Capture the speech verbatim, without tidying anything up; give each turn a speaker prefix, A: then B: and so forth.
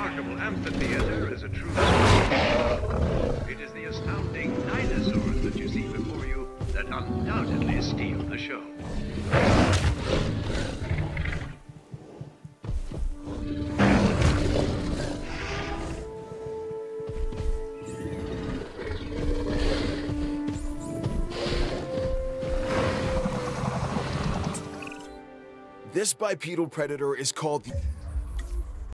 A: remarkable amphitheater is a true story. It is the astounding dinosaurs that you see before you that undoubtedly steal the show.
B: This bipedal predator is called the